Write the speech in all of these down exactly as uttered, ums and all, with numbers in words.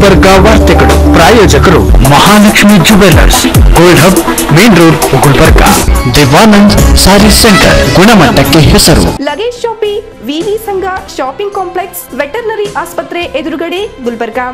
ಗುಲ್ಬರ್ಗಾ ವಾರ್ತೆಗಳು ಪ್ರಾಯೋಜಕರು Mahalakshmi jewellers, gold hub, main road, Gulbarga. Devanand sari centre, ಗುಣಮಟ್ಟಕ್ಕೆ ಹೆಸರು. ಲಗೇಜ್ ಶಾಪಿ, ವಿವಿ ಸಂಘ ಶಾಪಿಂಗ್ ಕಾಂಪ್ಲೆಕ್ಸ್, ವೆಟರ್ನರಿ ಆಸ್ಪತ್ರೆ ಎದುರುಗಡೆ, Gulbarga.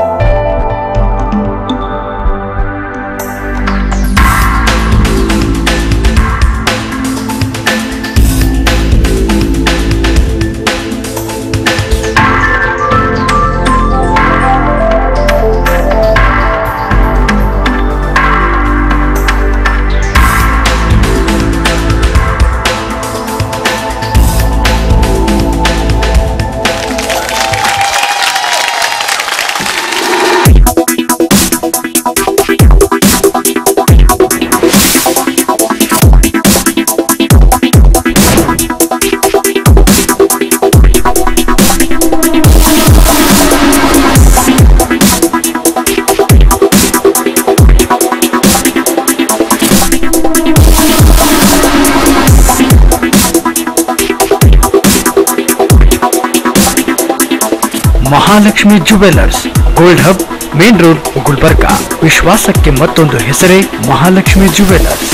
Mahalakshmi jewellers, gold hub, main road, Gulbarga. ವಿಶ್ವಾಸಕ್ಕೆ ಮತ್ತೊಂದು ಹೆಸರೇ ಮಹಾಲಕ್ಷ್ಮಿ ಜುವೆಲ್ಲರ್ಸ್.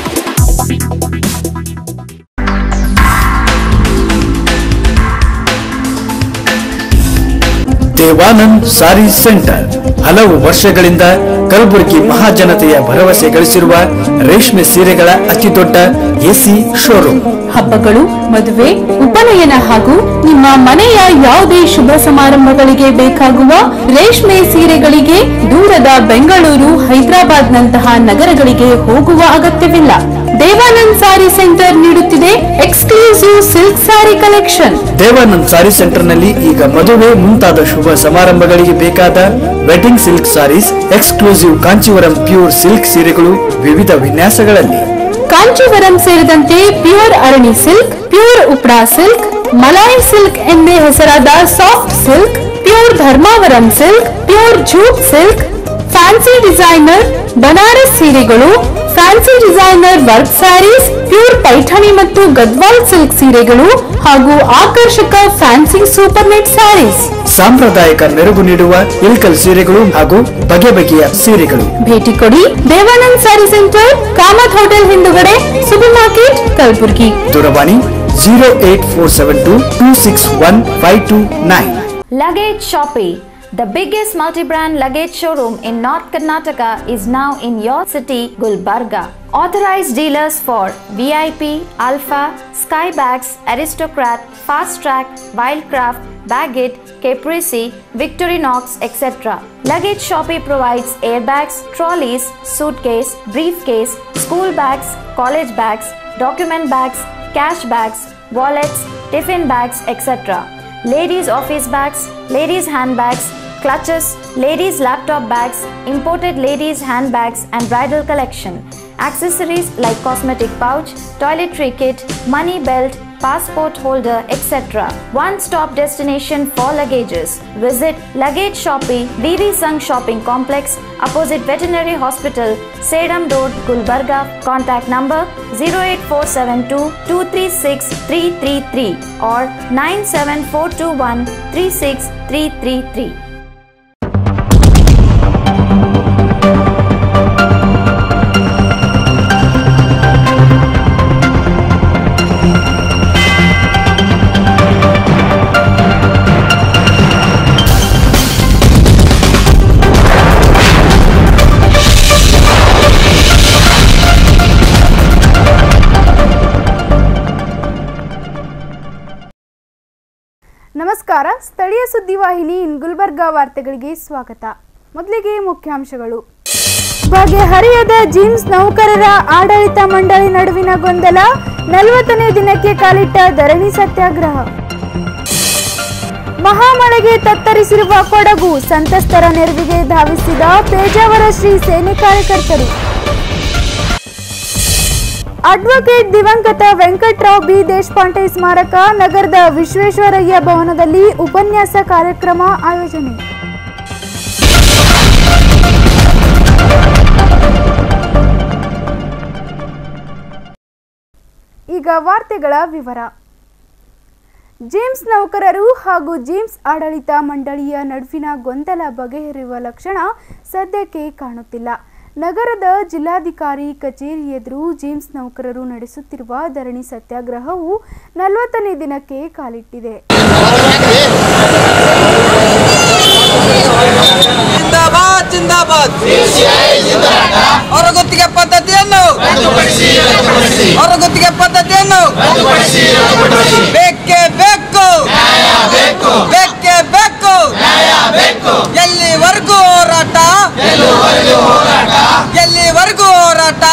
ದೇವಾನಂದ್ ಸಾರಿ ಸೆಂಟರ್ ಹಲವು ವರ್ಷಗಳಿಂದ ಕಲಬುರಗಿ ಮಹಾಜನತೆಯ ಭರವಸೆ ಗಳಿಸಿರುವ ರೇಷ್ಮೆ ಸೀರೆಗಳ ಅತಿದೊಡ್ಡ ಎಸಿ ಶೋರೂಮ್. ಹಬ್ಬಗಳು, ಮದುವೆ, ಉಪನಯನ ಹಾಗೂ ನಿಮ್ಮ ಮನೆಯ ಯಾವುದೇ ಶುಭ ಸಮಾರಂಭಗಳಿಗೆ ಬೇಕಾಗುವ ರೇಷ್ಮೆ ಸೀರೆಗಳಿಗೆ ದೂರದ ಬೆಂಗಳೂರು, ಹೈದರಾಬಾದ್ ನಂತಹ ನಗರಗಳಿಗೆ ಹೋಗುವ ಅಗತ್ಯವಿಲ್ಲ. ದೇವಾನಂದ್ ಸಾರಿ ಸೆಂಟರ್ ನೀಡುತ್ತಿದೆ exclusive silk sari collection. Devanand sari centre ನಲ್ಲಿ ಈಗ ಮದುವೆ ಮುಂತಾದ ಶುಭ ಸಮಾರಂಭಗಳಿಗೆ ಬೇಕಾದ wedding silk saris, exclusive Kanjeevaram pure silk ಸೀರೆಗಳು ವಿವಿಧ ವಿನ್ಯಾಸಗಳಲ್ಲಿ. ಕಾಂಚೀವರಂ ಸೇರಿದಂತೆ ಪ್ಯೂರ್ ಅರಣಿ ಸಿಲ್ಕ್, ಪ್ಯೂರ್ ಉಪ್ರಾ ಸಿಲ್ಕ್, ಮಲಾಯಿ ಸಿಲ್ಕ್ ಎಂದೇ ಹೆಸರಾದ soft silk, pure Dharmavaram silk, pure jute silk, fancy designer Banaras ಸೀರೆಗಳು, fancy designer work saris, pure Paithani ಮತ್ತು ಗದ್ವಾಲ್ ಸಿಲ್ಕ್ ಸೀರೆಗಳು ಹಾಗೂ ಆಕರ್ಷಕ ಫ್ಯಾನ್ಸಿ ಸೂಪರ್ ನೆಟ್ ಸ್ಯಾರೀಸ್. ಸಾಂಪ್ರದಾಯಿಕ ಮೆರುಗು ನೀಡುವ ಇಲ್ಕಲ್ ಸೀರೆಗಳು ಹಾಗೂ ಬಗೆ ಬಗೆಯ ಸೀರೆಗಳು. ಭೇಟಿ ಕೊಡಿ ದೇವಾನಂದ್ ಸಾರಿ ಸೆಂಟರ್, ಕಾಮತ್ ಹೋಟೆಲ್ ಹಿಂದುಗಡೆ, ಸೂಪರ್ ಮಾರ್ಕೆಟ್, ಕಲಬುರಗಿ. ದೂರವಾಣಿ zero eight four seven two two six one five two nine. Luggage Shoppe, the biggest multi-brand luggage showroom in North Karnataka, is now in your city, Gulbarga. Authorized dealers for V I P, Alpha, Skybags, Aristocrat, Fast Track, Wildcraft, Baggett, Caprese, Victorinox, et cetera. Luggage Shoppe provides airbags, trolleys, suitcase, briefcase, school bags, college bags, document bags, cash bags, wallets, tiffin bags, et cetera. Ladies office bags, ladies handbags, clutches, ladies laptop bags, imported ladies handbags and bridal collection. Accessories like cosmetic pouch, toiletry kit, money belt, passport holder, et cetera. One-stop destination for luggages. Visit Luggage Shoppe, V V Sangh Shopping Complex, opposite Veterinary Hospital, Sedam Road, Gulbarga. Contact number zero eight four seven two two three six three three three or nine seven four two one three six three three three. ನಮಸ್ಕಾರ. ಸ್ಥಳೀಯ ಸುದ್ದಿವಾಹಿನಿ ಇನ್ ಗುಲ್ಬರ್ಗಾ ವಾರ್ತೆಗಳಿಗೆ ಸ್ವಾಗತ. ಮೊದಲಿಗೆ ಮುಖ್ಯಾಂಶಗಳು. ಬಗೆಹರಿಯದ ಜಿಮ್ಸ್ ನೌಕರರ ಆಡಳಿತ ಮಂಡಳಿ ನಡುವಿನ ಗೊಂದಲ, ನಲವತ್ತನೇ ದಿನಕ್ಕೆ ಕಾಲಿಟ್ಟ ಧರಣಿ ಸತ್ಯಾಗ್ರಹ. ಮಹಾಮಳೆಗೆ ತತ್ತರಿಸಿರುವ ಕೊಡಗು, ಸಂತ್ರಸ್ತರ ನೆರವಿಗೆ ಧಾವಿಸಿದ ಪೇಜಾವರ ಶ್ರೀ ಸೇನೆ ಕಾರ್ಯಕರ್ತರು. ಅಡ್ವೊಕೇಟ್ ದಿವಂಗತ ವೆಂಕಟರಾವ್ ಬಿ ದೇಶಪಾಂಡೆ ಸ್ಮಾರಕ, ನಗರದ ವಿಶ್ವೇಶ್ವರಯ್ಯ ಭವನದಲ್ಲಿ ಉಪನ್ಯಾಸ ಕಾರ್ಯಕ್ರಮ ಆಯೋಜನೆ. ಈಗ ವಾರ್ತೆಗಳ ವಿವರ. ಜಿಮ್ಸ್ ನೌಕರರು ಹಾಗೂ ಜಿಮ್ಸ್ ಆಡಳಿತ ಮಂಡಳಿಯ ನಡುವಿನ ಗೊಂದಲ ಬಗೆಹರಿಯುವ ಲಕ್ಷಣ ಸದ್ಯಕ್ಕೆ ಕಾಣುತ್ತಿಲ್ಲ. ನಗರದ ಜಿಲ್ಲಾಧಿಕಾರಿ ಕಚೇರಿ ಎದುರು ಜಿಮ್ಸ್ ನೌಕರರು ನಡೆಸುತ್ತಿರುವ ಧರಣಿ ಸತ್ಯಾಗ್ರಹವು ನಲವತ್ತನೇ ದಿನಕ್ಕೆ ಕಾಲಿಟ್ಟಿದೆ. ಜಿಂದಾಬಾದ್ ಜಿಂದಾಬಾದ್ ಹೊರಗುತ್ತಿಗೆ ಪದ್ಧತಿಯನ್ನು ಹೊರಗುತ್ತಿಗೆ ಪದ್ಧತಿಯನ್ನು ಬೇಕೇ ಬೇಕು ಬೇಕೇ ಬೇಕು ಎಲ್ಲಿವರೆಗೂ ಹೋರಾಟ ಎಲ್ಲಿವರೆಗೂ ಹೋರಾಟ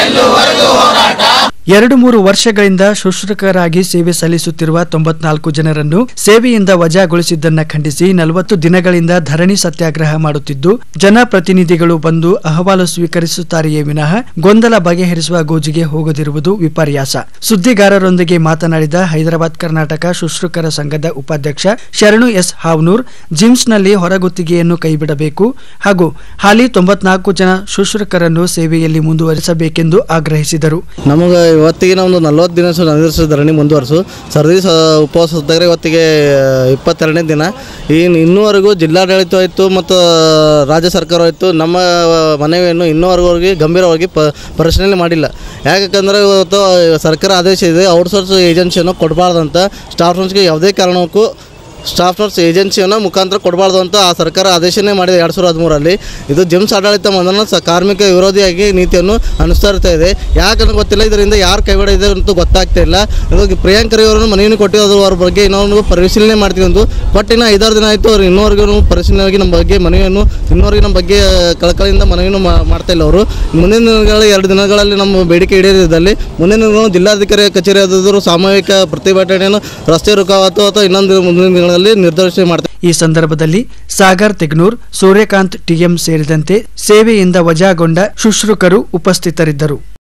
ಎರಡು ಮೂರು ವರ್ಷಗಳಿಂದ ಶುಶ್ರೂಷಕರಾಗಿ ಸೇವೆ ಸಲ್ಲಿಸುತ್ತಿರುವ ತೊಂಬತ್ನಾಲ್ಕು ಜನರನ್ನು ಸೇವೆಯಿಂದ ವಜಾಗೊಳಿಸಿದ್ದನ್ನ ಖಂಡಿಸಿ ನಲವತ್ತು ದಿನಗಳಿಂದ ಧರಣಿ ಸತ್ಯಾಗ್ರಹ ಮಾಡುತ್ತಿದ್ದು ಜನಪ್ರತಿನಿಧಿಗಳು ಬಂದು ಅಹವಾಲು ಸ್ವೀಕರಿಸುತ್ತಾರೆಯೇ ವಿನಃ ಗೊಂದಲ ಬಗೆಹರಿಸುವ ಗೋಜಿಗೆ ಹೋಗದಿರುವುದು ವಿಪರ್ಯಾಸ. ಸುದ್ದಿಗಾರರೊಂದಿಗೆ ಮಾತನಾಡಿದ ಹೈದರಾಬಾದ್ ಕರ್ನಾಟಕ ಶುಶ್ರೂಷಕರ ಸಂಘದ ಉಪಾಧ್ಯಕ್ಷ ಶರಣು ಎಸ್ ಹಾವನೂರ್, ಜಿಮ್ಸ್ನಲ್ಲಿ ಹೊರಗುತ್ತಿಗೆಯನ್ನು ಕೈಬಿಡಬೇಕು ಹಾಗೂ ಹಾಲಿ ತೊಂಬತ್ನಾಲ್ಕು ಜನ ಶುಶ್ರೂಷಕರನ್ನು ಸೇವೆಯಲ್ಲಿ ಮುಂದುವರಿಸಬೇಕೆಂದು ಆಗ್ರಹಿಸಿದರು. ನಮಗೆ ಇವತ್ತಿಗೆ ಒಂದು ನಲ್ವತ್ತು ದಿನ ನಿರ್ದಿಷ್ಟ ಧರಣಿ ಮುಂದುವರಿಸು ಸರ್ದಿ ಉಪವಾಸ ಸತ್ಯಾಗ್ರಹ ಇವತ್ತಿಗೆ ಇಪ್ಪತ್ತೆರಡನೇ ದಿನ. ಇನ್ನು ಇನ್ನೂವರೆಗೂ ಜಿಲ್ಲಾಡಳಿತ ಆಯಿತು ಮತ್ತು ರಾಜ್ಯ ಸರ್ಕಾರ ಆಯಿತು ನಮ್ಮ ಮನವಿಯನ್ನು ಇನ್ನೂವರೆಗೂ ಗಂಭೀರವಾಗಿ ಪ ಪರಿಶೀಲನೆ ಮಾಡಿಲ್ಲ. ಯಾಕಂದರೆ ಇವತ್ತು ಸರ್ಕಾರ ಆದೇಶ ಇದೆ ಔಟ್ಸೋರ್ಸ್ ಏಜೆನ್ಸಿಯನ್ನು ಕೊಡಬಾರ್ದಂತ, ಸ್ಟಾಫ್ ನರ್ಸ್ಗೆ ಯಾವುದೇ ಕಾರಣಕ್ಕೂ ಸ್ಟಾಫ್ ನರ್ಸ್ ಏಜೆನ್ಸಿಯನ್ನು ಮುಖಾಂತರ ಕೊಡಬಾರ್ದು ಅಂತ ಆ ಸರ್ಕಾರ ಆದೇಶನೇ ಮಾಡಿದೆ ಎರಡು ಸಾವಿರದ ಹದಿಮೂರರಲ್ಲಿ. ಇದು ಜಿಮ್ಸ್ ಆಡಳಿತ ಮಂಡಳಿ ಸ ಕಾರ್ಮಿಕ ವಿರೋಧಿಯಾಗಿ ನೀತಿಯನ್ನು ಅನುಸರಿಸ್ತಾ ಇದೆ. ಯಾಕಂದ್ರೆ ಗೊತ್ತಿಲ್ಲ, ಇದರಿಂದ ಯಾರು ಕೈವಾಡ ಇದೆ ಅಂತೂ ಗೊತ್ತಾಗ್ತಾ ಇಲ್ಲ. ಇದು ಪ್ರಿಯಾಂಕ್ ಖರ್ಗೆ ಅವರನ್ನು ಮನವಿಯನ್ನು ಕೊಟ್ಟಿರೋದು ಅವ್ರ ಬಗ್ಗೆ ಇನ್ನೊಂದು ಪರಿಶೀಲನೆ ಮಾಡ್ತೀವಿ ಅಂದು ಬಟ್ ಇನ್ನು ಐದಾರು ದಿನ ಆಯಿತು. ಅವ್ರು ಇನ್ನೂವರೆಗೂ ಪರಿಶೀಲನೆಯಾಗಿ ನಮ್ಮ ಬಗ್ಗೆ ಮನವಿಯನ್ನು ಇನ್ನೂವರೆಗೆ ನಮ್ಮ ಬಗ್ಗೆ ಕಳಕಳಿಯಿಂದ ಮನವಿಯನ್ನು ಮಾಡ್ತಾ ಇಲ್ಲ. ಅವರು ಮುಂದಿನ ದಿನಗಳ ಎರಡು ದಿನಗಳಲ್ಲಿ ನಮ್ಮ ಬೇಡಿಕೆ ಈಡೇರಿದಲ್ಲಿ ಮುಂದಿನ ದಿನಗಳು ಜಿಲ್ಲಾಧಿಕಾರಿ ಕಚೇರಿ ಆದರೂ ಸಾಮೂಹಿಕ ಪ್ರತಿಭಟನೆಯನ್ನು ರಸ್ತೆ ರುಕಾವತ್ತು ಅಥವಾ ಇನ್ನೊಂದು ಮುಂದಿನ ದಿನಗಳಲ್ಲಿ ನಿರ್ದೇಶನ ಮಾಡ್ತಾರೆ. ಈ ಸಂದರ್ಭದಲ್ಲಿ ಸಾಗರ್ ತೆಗ್ನೂರ್, ಸೂರ್ಯಕಾಂತ್ ಟಿಎಂ ಸೇರಿದಂತೆ ಸೇವೆಯಿಂದ ವಜಾಗೊಂಡ ಶುಶ್ರೂಷಕರು ಉಪಸ್ಥಿತರಿದ್ದರು.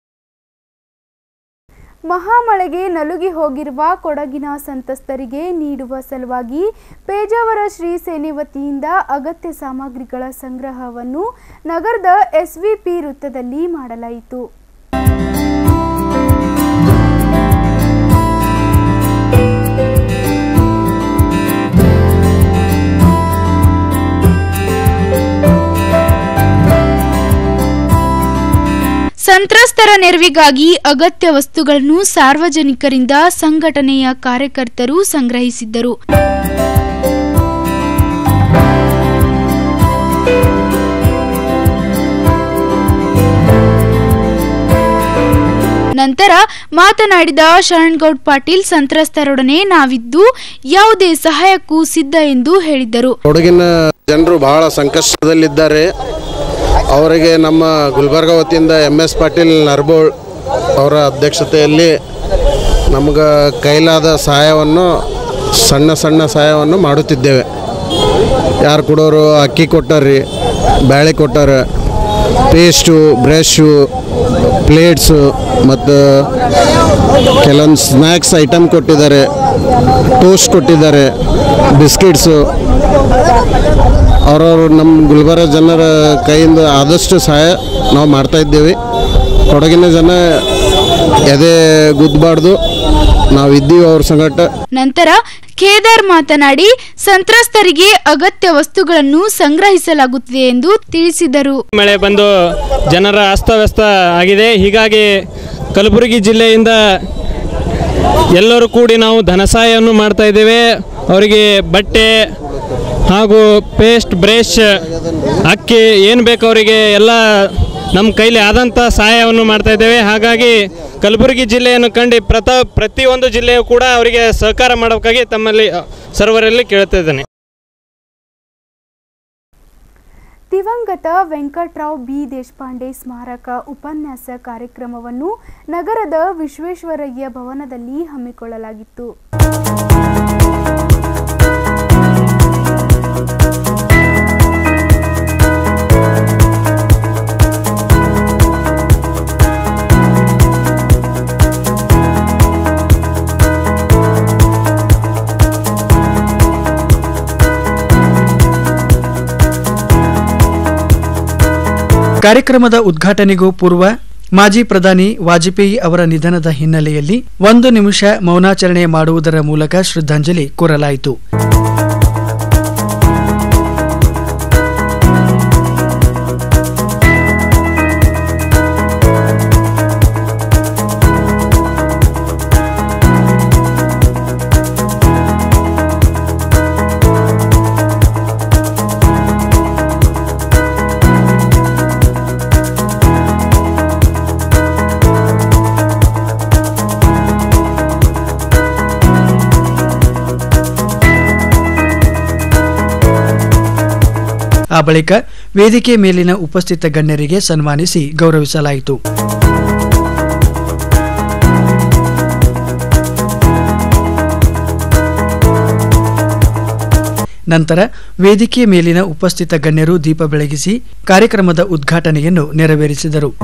ಮಹಾಮಳೆಗೆ ನಲುಗಿ ಹೋಗಿರುವ ಕೊಡಗಿನ ಸಂತ್ರಸ್ತರಿಗೆ ನೀಡುವ ಸಲುವಾಗಿ ಪೇಜಾವರ ಶ್ರೀ ಸೇನೆ ವತಿಯಿಂದ ಅಗತ್ಯ ಸಾಮಗ್ರಿಗಳ ಸಂಗ್ರಹವನ್ನು ನಗರದ ಎಸ್ವಿಪಿ ವೃತ್ತದಲ್ಲಿ ಮಾಡಲಾಯಿತು. ಸಂತ್ರಸ್ತರ ನೆರವಿಗಾಗಿ ಅಗತ್ಯ ವಸ್ತುಗಳನ್ನು ಸಾರ್ವಜನಿಕರಿಂದ ಸಂಘಟನೆಯ ಕಾರ್ಯಕರ್ತರು ಸಂಗ್ರಹಿಸಿದ್ದರು. ನಂತರ ಮಾತನಾಡಿದ ಶರಣ್ಗೌಡ್ ಪಾಟೀಲ್, ಸಂತ್ರಸ್ತರೊಡನೆ ನಾವಿದ್ದು ಯಾವುದೇ ಸಹಾಯಕ್ಕೂ ಸಿದ್ಧ ಎಂದು ಹೇಳಿದರು. ಕೊಡಗಿನ ಜನರು ಬಹಳ ಸಂಕಷ್ಟದಲ್ಲಿದ್ದಾರೆ. ಅವರಿಗೆ ನಮ್ಮ ಗುಲ್ಬರ್ಗ ವತಿಯಿಂದ ಎಂ ಎಸ್ ಪಾಟೀಲ್ ನರಬೋಳ್ ಅವರ ಅಧ್ಯಕ್ಷತೆಯಲ್ಲಿ ನಮಗೆ ಕೈಲಾದ ಸಹಾಯವನ್ನು ಸಣ್ಣ ಸಣ್ಣ ಸಹಾಯವನ್ನು ಮಾಡುತ್ತಿದ್ದೇವೆ. ಯಾರು ಕೊಡೋರು ಅಕ್ಕಿ ಕೊಟ್ಟಾರ್ರಿ, ಬೇಳೆ ಕೊಟ್ಟಾರ, ಪೇಸ್ಟು, ಬ್ರಷು, ಪ್ಲೇಟ್ಸು ಮತ್ತು ಕೆಲವೊಂದು ಸ್ನ್ಯಾಕ್ಸ್ ಐಟಮ್ ಕೊಟ್ಟಿದ್ದಾರೆ, ಟೋಸ್ಟ್ ಕೊಟ್ಟಿದ್ದಾರೆ, ಬಿಸ್ಕಿಟ್ಸು. ಅವರವರು ನಮ್ಮ ಗುಲ್ಬರ್ಗ ಜನರ ಕೈಯಿಂದ ಆದಷ್ಟು ಸಹಾಯ ನಾವು ಮಾಡ್ತಾಯಿದ್ದೇವೆ. ಕೊಡಗಿನ ಜನ ಎದೆ ಗುದ್ದಬಾರ್ದು, ನಾವಿದ್ದೀವಿ ಅವ್ರ ಸಂಗಟ. ನಂತರ ಕೇದಾರ್ ಮಾತನಾಡಿ, ಸಂತ್ರಸ್ತರಿಗೆ ಅಗತ್ಯ ವಸ್ತುಗಳನ್ನು ಸಂಗ್ರಹಿಸಲಾಗುತ್ತಿದೆ ಎಂದು ತಿಳಿಸಿದರು. ಮಳೆ ಬಂದು ಜನರ ಅಸ್ತವ್ಯಸ್ತ ಆಗಿದೆ. ಹೀಗಾಗಿ ಕಲಬುರಗಿ ಜಿಲ್ಲೆಯಿಂದ ಎಲ್ಲರೂ ಕೂಡಿ ನಾವು ಧನ ಸಹಾಯವನ್ನು ಮಾಡ್ತಾ ಇದ್ದೇವೆ. ಅವರಿಗೆ ಬಟ್ಟೆ ಹಾಗೂ ಪೇಸ್ಟ್, ಬ್ರಷ್, ಅಕ್ಕಿ ಏನು ಬೇಕು ಅವರಿಗೆ ಎಲ್ಲ ನಮ್ಮ ಕೈಲಿ ಆದಂಥ ಸಹಾಯವನ್ನು ಮಾಡ್ತಾ ಇದ್ದೇವೆ. ಹಾಗಾಗಿ ಕಲಬುರಗಿ ಜಿಲ್ಲೆಯನ್ನು ಕಂಡು ಪ್ರತ ಪ್ರತಿಯೊಂದು ಜಿಲ್ಲೆಯೂ ಕೂಡ ಅವರಿಗೆ ಸಹಕಾರ ಮಾಡೋಕ್ಕಾಗಿ ತಮ್ಮಲ್ಲಿ ಸರ್ವರಲ್ಲಿ ಕೇಳ್ತಾ ಇದ್ದೇನೆ. ದಿವಂಗತ ವೆಂಕಟರಾವ್ ಬಿ ದೇಶಪಾಂಡೆ ಸ್ಮಾರಕ ಉಪನ್ಯಾಸ ಕಾರ್ಯಕ್ರಮವನ್ನು ನಗರದ ವಿಶ್ವೇಶ್ವರಯ್ಯ ಭವನದಲ್ಲಿ ಹಮ್ಮಿಕೊಳ್ಳಲಾಗಿತ್ತು. ಕಾರ್ಯಕ್ರಮದ ಉದ್ಘಾಟನೆಗೂ ಪೂರ್ವ ಮಾಜಿ ಪ್ರಧಾನಿ ವಾಜಪೇಯಿ ಅವರ ನಿಧನದ ಹಿನ್ನೆಲೆಯಲ್ಲಿ ಒಂದು ನಿಮಿಷ ಮೌನಾಚರಣೆ ಮಾಡುವುದರ ಮೂಲಕ ಶ್ರದ್ಧಾಂಜಲಿ ಕೋರಲಾಯಿತು. ಆ ಬಳಿಕ ವೇದಿಕೆ ಮೇಲಿನ ಉಪಸ್ಥಿತ ಗಣ್ಯರಿಗೆ ಸನ್ಮಾನಿಸಿ ಗೌರವಿಸಲಾಯಿತು. ನಂತರ ವೇದಿಕೆ ಮೇಲಿನ ಉಪಸ್ಥಿತ ಗಣ್ಯರು ದೀಪ ಬೆಳಗಿಸಿ ಕಾರ್ಯಕ್ರಮದ ಉದ್ಘಾಟನೆಯನ್ನು ನೆರವೇರಿಸಿದರು.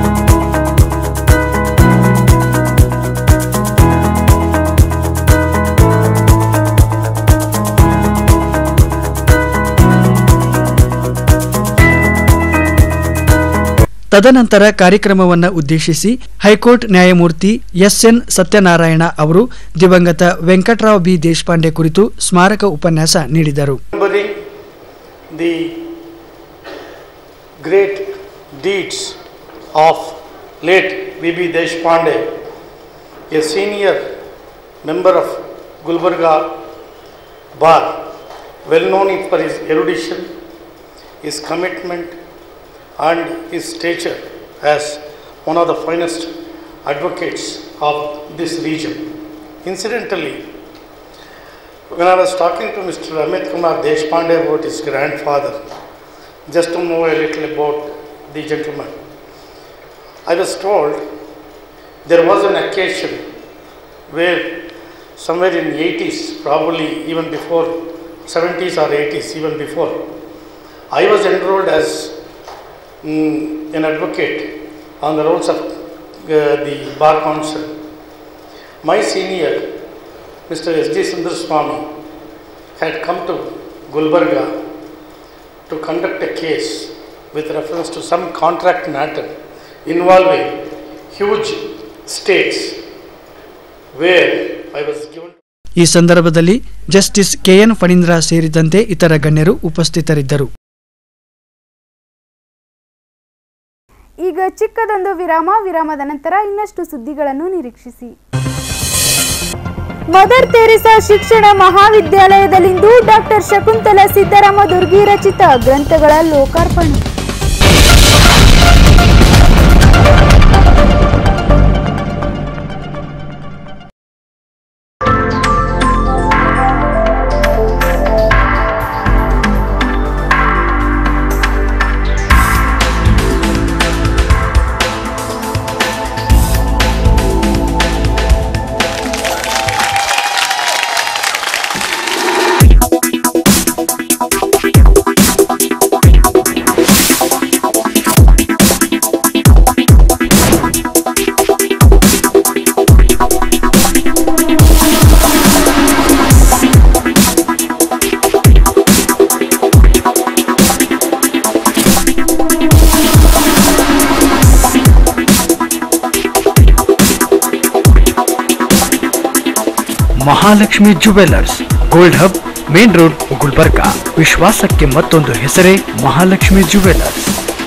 ತದನಂತರ ಕಾರ್ಯಕ್ರಮವನ್ನು ಉದ್ದೇಶಿಸಿ ಹೈಕೋರ್ಟ್ ನ್ಯಾಯಮೂರ್ತಿ ಎಸ್ ಎನ್ ಸತ್ಯನಾರಾಯಣ ಅವರು ದಿವಂಗತ ವೆಂಕಟರಾವ್ ಬಿ ದೇಶಪಾಂಡೆ ಕುರಿತು ಸ್ಮಾರಕ ಉಪನ್ಯಾಸ ನೀಡಿದರು. The great deeds of late V B Deshpande, a senior member of Gulbarga bar, well known for his erudition, his commitment and his stature as one of the finest advocates of this region. Incidentally, when I was talking to Mister Amit Kumar Deshpande about his grandfather, just to know a little about the gentleman, I was told there was an occasion where somewhere in the eighties, probably even before seventies or eighties, even before, I was enrolled as Mm, an advocate on the rolls of uh, the Bar Council. My senior, Mister S D Sundaraswamy, had come to Gulbarga to conduct a case with reference to some contract matter involving huge states where I was given. ಈ ಸಂದರ್ಭದಲ್ಲಿ justice K N Phanindra ಸೇರಿದಂತೆ ಇತರ ಗಣ್ಯರು ಉಪಸ್ಥಿತರಿದ್ದರು. ಈಗ ಚಿಕ್ಕದೊಂದು ವಿರಾಮ. ವಿರಾಮದ ನಂತರ ಇನ್ನಷ್ಟು ಸುದ್ದಿಗಳನ್ನು ನಿರೀಕ್ಷಿಸಿ. ಮದರ್ ತೆರೇಸಾ ಶಿಕ್ಷಣ ಮಹಾವಿದ್ಯಾಲಯದಲ್ಲಿಂದು ಡಾಕ್ಟರ್ ಶಕುಂತಲಾ ಸಿದ್ದರಾಮ ದುರ್ಗಿ ರಚಿತ ಗ್ರಂಥಗಳ ಲೋಕಾರ್ಪಣೆ. Mahalakshmi jewellers, gold hub, main road, Gulbarga. ವಿಶ್ವಾಸಕ್ಕೆ ಮತ್ತೊಂದು ಹೆಸರೇ ಮಹಾಲಕ್ಷ್ಮಿ ಜುವೆಲ್ಲರ್ಸ್.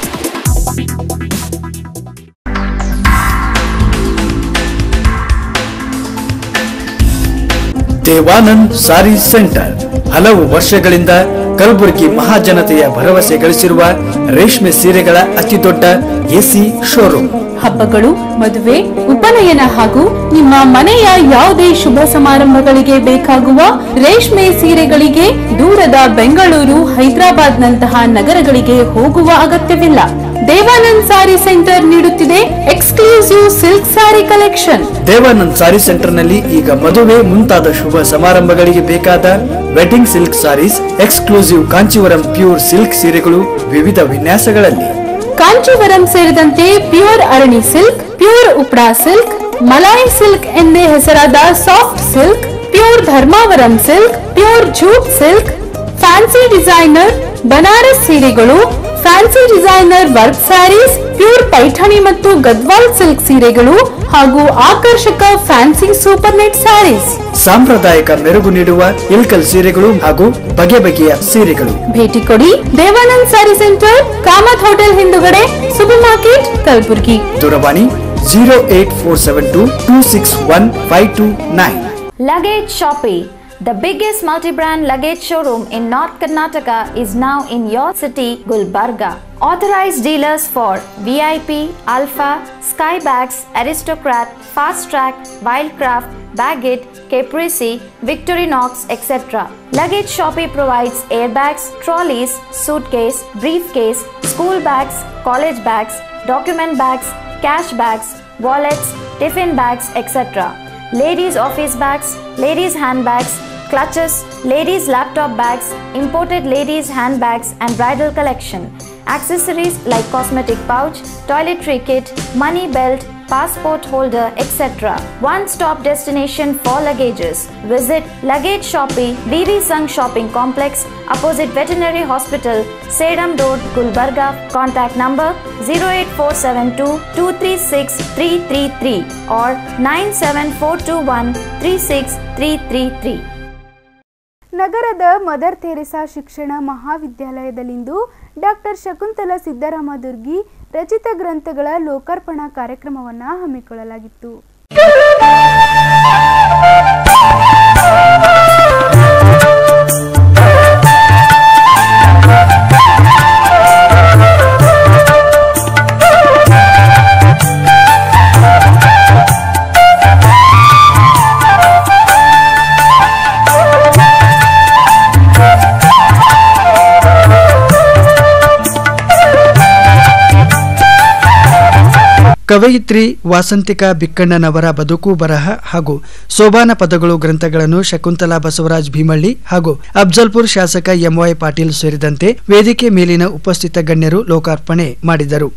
ದೇವಾನಂದ್ ಸಾರಿ ಸೆಂಟರ್ ಹಲವು ವರ್ಷಗಳಿಂದ ಕಲಬುರಗಿ ಮಹಾಜನತೆಯ ಭರವಸೆ ಗಳಿಸಿರುವ ರೇಷ್ಮೆ ಸೀರೆಗಳ ಅತಿದೊಡ್ಡ ಎಸಿ ಶೋರೂಮ್. ಹಬ್ಬಗಳು, ಮದುವೆ, ಉಪನಯನ ಹಾಗೂ ನಿಮ್ಮ ಮನೆಯ ಯಾವುದೇ ಶುಭ ಸಮಾರಂಭಗಳಿಗೆ ಬೇಕಾಗುವ ರೇಷ್ಮೆ ಸೀರೆಗಳಿಗೆ ದೂರದ ಬೆಂಗಳೂರು, ಹೈದರಾಬಾದ್ ನಂತಹ ನಗರಗಳಿಗೆ ಹೋಗುವ ಅಗತ್ಯವಿಲ್ಲ. ದೇವಾನಂದ್ ಸಾರಿ ಸೆಂಟರ್ ನೀಡುತ್ತಿದೆ exclusive silk sari collection. Devanand sari centre ನಲ್ಲಿ ಈಗ ಮದುವೆ ಮುಂತಾದ ಶುಭ ಸಮಾರಂಭಗಳಿಗೆ ಬೇಕಾದ wedding silk saris, exclusive Kanjeevaram pure silk ಸೀರೆಗಳು ವಿವಿಧ ವಿನ್ಯಾಸಗಳಲ್ಲಿ. ಕಾಂಚೀವರಂ ಸೇರಿದಂತೆ ಪ್ಯೂರ್ ಅರಣಿ ಸಿಲ್ಕ್, ಪ್ಯೂರ್ ಉಪ್ರಾ ಸಿಲ್ಕ್, ಮಲಾಯಿ ಸಿಲ್ಕ್ ಎಂದೇ ಹೆಸರಾದ soft silk, pure Dharmavaram silk, pure jute silk, fancy designer Banaras ಸೀರೆಗಳು, fancy designer work saris, pure Paithani ಮತ್ತು ಗದ್ವಾಲ್ ಸಿಲ್ಕ್ ಸೀರೆಗಳು ಹಾಗೂ ಆಕರ್ಷಕ ಫ್ಯಾನ್ಸಿ ಸೂಪರ್ ನೆಟ್ ಸ್ಯಾರೀಸ್, ಸಾಂಪ್ರದಾಯಿಕ ಮೆರುಗು ನೀಡುವ ಇಲ್ಕಲ್ ಸೀರೆಗಳು ಹಾಗೂ ಬಗೆ ಬಗೆಯ ಸೀರೆಗಳು. ಭೇಟಿ ಕೊಡಿ ದೇವಾನಂದ್ ಸ್ಯಾರಿ ಸೆಂಟರ್, ಕಾಮತ್ ಹೋಟೆಲ್ ಹಿಂದುಗಡೆ, ಸೂಪರ್ ಮಾರ್ಕೆಟ್, ಕಲಬುರಗಿ. ದೂರವಾಣಿ zero eight four seven two two six one five two nine. Luggage Shoppe, the biggest multi-brand luggage showroom in North Karnataka, is now in your city, Gulbarga. Authorized dealers for V I P, Alpha, Skybags, Aristocrat, Fast Track, Wildcraft, Baggett, Caprese, Victorinox, et cetera. Luggage Shoppe provides airbags, trolleys, suitcase, briefcase, school bags, college bags, document bags, cash bags, wallets, tiffin bags, et cetera. Ladies office bags, ladies handbags, clutches, ladies laptop bags, imported ladies handbags and bridal collection. Accessories like cosmetic pouch, toiletry kit, money belt, passport holder, et cetera. One-stop destination for luggages. Visit Luggage Shoppe, V V Sangh Shopping Complex, opposite Veterinary Hospital, Sedam Road, Gulbarga. Contact number zero eight four seven two two three six three three three or nine seven four two one three six three three three. ನಗರದ Mother Teresa ಶಿಕ್ಷಣ ಮಹಾವಿದ್ಯಾಲಯದಲ್ಲಿಂದು doctor Shakuntala Siddarama Durgi ರಚಿತ ಗ್ರಂಥಗಳ ಲೋಕಾರ್ಪಣಾ ಕಾರ್ಯಕ್ರಮವನ್ನು ಹಮ್ಮಿಕೊಳ್ಳಲಾಗಿತ್ತು. ಕವಯಿತ್ರಿ ವಾಸಂತಿಕಾ ಬಿಕ್ಕಣ್ಣನವರ ಬದುಕು ಬರಹ ಹಾಗೂ ಸೋಬಾನ ಪದಗಳು ಗ್ರಂಥಗಳನ್ನು ಶಕುಂತಲಾ ಬಸವರಾಜ್ ಭೀಮಳ್ಳಿ ಹಾಗೂ ಅಫ್ಜಲ್ಪುರ್ ಶಾಸಕ ಎಂವೈ ಪಾಟೀಲ್ ಸೇರಿದಂತೆ ವೇದಿಕೆ ಮೇಲಿನ ಉಪಸ್ಥಿತ ಗಣ್ಯರು ಲೋಕಾರ್ಪಣೆ ಮಾಡಿದರು.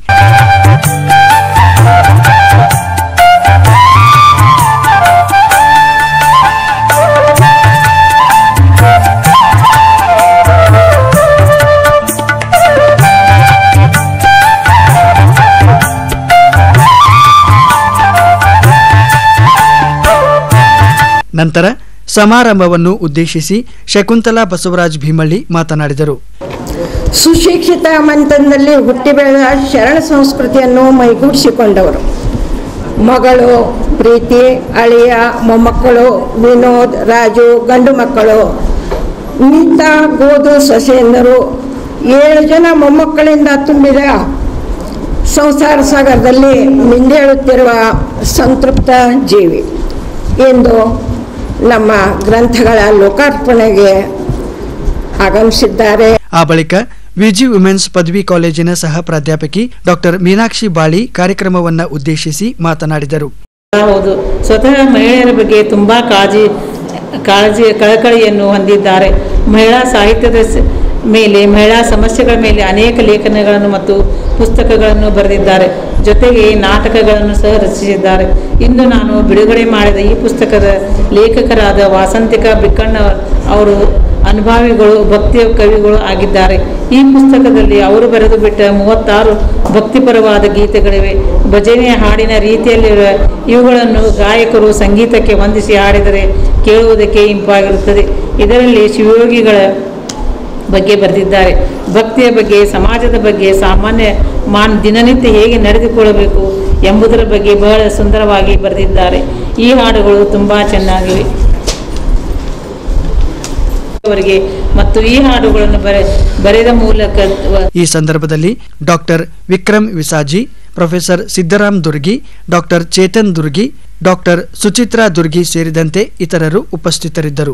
ನಂತರ ಸಮಾರಂಭವನ್ನು ಉದ್ದೇಶಿಸಿ ಶಕುಂತಲಾ ಬಸವರಾಜ್ ಭೀಮಳ್ಳಿ ಮಾತನಾಡಿದರು. ಸುಶಿಕ್ಷಿತ ಮಂತನದಲ್ಲಿ ಹುಟ್ಟಿ ಬೆಳೆದ ಶರಣ ಸಂಸ್ಕೃತಿಯನ್ನು ಮೈಗೂಡಿಸಿಕೊಂಡವರು. ಮಗಳು ಪ್ರೀತಿ, ಅಳಿಯ, ಮೊಮ್ಮಕ್ಕಳು ವಿನೋದ್, ರಾಜು, ಗಂಡು ಮಕ್ಕಳು, ಮಿತಾ, ಗೋದು ಸೊಸೆಯಂದರು, ಏಳು ಜನ ಮೊಮ್ಮಕ್ಕಳಿಂದ ತುಂಬಿದ ಸಂಸಾರ ಸಾಗರದಲ್ಲಿ ಮಿಂದೇಳುತ್ತಿರುವ ಸಂತೃಪ್ತ ಜೀವಿ ಎಂದು ನಮ್ಮ ಗ್ರಂಥಗಳ ಲೋಕಾರ್ಪಣೆಗೆ ಆಗಮಿಸಿದ್ದಾರೆ. ಆ ಬಳಿಕ ವಿಜಿ ವುಮೆನ್ಸ್ ಪದವಿ ಕಾಲೇಜಿನ ಸಹ ಪ್ರಾಧ್ಯಾಪಕಿ ಡಾಕ್ಟರ್ ಮೀನಾಕ್ಷಿ ಬಾಳಿ ಕಾರ್ಯಕ್ರಮವನ್ನು ಉದ್ದೇಶಿಸಿ ಮಾತನಾಡಿದರು. ಹೌದು, ಸ್ವತಃ ಮಹಿಳೆಯರ ಬಗ್ಗೆ ತುಂಬಾ ಕಾಳಜಿ ಕಾಳಜಿ ಕಳಕಳಿಯನ್ನು ಹೊಂದಿದ್ದಾರೆ. ಮಹಿಳಾ ಸಾಹಿತ್ಯದ ಮೇಲೆ, ಮಹಿಳಾ ಸಮಸ್ಯೆಗಳ ಮೇಲೆ ಅನೇಕ ಲೇಖನಗಳನ್ನು ಮತ್ತು ಪುಸ್ತಕಗಳನ್ನು ಬರೆದಿದ್ದಾರೆ. ಜೊತೆಗೆ ನಾಟಕಗಳನ್ನು ಸಹ ರಚಿಸಿದ್ದಾರೆ. ಇಂದು ನಾನು ಬಿಡುಗಡೆ ಮಾಡಿದ ಈ ಪುಸ್ತಕದ ಲೇಖಕರಾದ ವಾಸಂತಿಕಾ ಬಿಕ್ಕಣ್ಣ ಅವರು ಅನುಭಾವಿಗಳು, ಭಕ್ತಿಯ ಕವಿಗಳು ಆಗಿದ್ದಾರೆ. ಈ ಪುಸ್ತಕದಲ್ಲಿ ಅವರು ಬರೆದು ಬಿಟ್ಟ ಮೂವತ್ತಾರು ಭಕ್ತಿಪರವಾದ ಗೀತೆಗಳಿವೆ. ಭಜನೆಯ ಹಾಡಿನ ರೀತಿಯಲ್ಲಿರುವ ಇವುಗಳನ್ನು ಗಾಯಕರು ಸಂಗೀತಕ್ಕೆ ಹೊಂದಿಸಿ ಹಾಡಿದರೆ ಕೇಳುವುದಕ್ಕೆ ಇಂಪಾಗಿರುತ್ತದೆ. ಇದರಲ್ಲಿ ಶಿವಯೋಗಿಗಳ ಬಗ್ಗೆ ಬರೆದಿದ್ದಾರೆ. ಭಕ್ತಿಯ ಬಗ್ಗೆ, ಸಮಾಜದ ಬಗ್ಗೆ, ಸಾಮಾನ್ಯ ಮಾನ್ ದಿನನಿತ್ಯ ಹೇಗೆ ನಡೆದುಕೊಳ್ಳಬೇಕು ಎಂಬುದರ ಬಗ್ಗೆ ಬಹಳ ಸುಂದರವಾಗಿ ಬರೆದಿದ್ದಾರೆ. ಈ ಹಾಡುಗಳು ತುಂಬಾ ಚೆನ್ನಾಗಿವೆ ಅವರಿಗೆ ಮತ್ತು ಈ ಹಾಡುಗಳನ್ನು ಬರೆ ಬರೆದ ಮೂಲಕ. ಈ ಸಂದರ್ಭದಲ್ಲಿ doctor Vikram Visaji, professor Siddaram Durgi, doctor Chetan Durgi, doctor Suchitra Durgi ಸೇರಿದಂತೆ ಇತರರು ಉಪಸ್ಥಿತರಿದ್ದರು.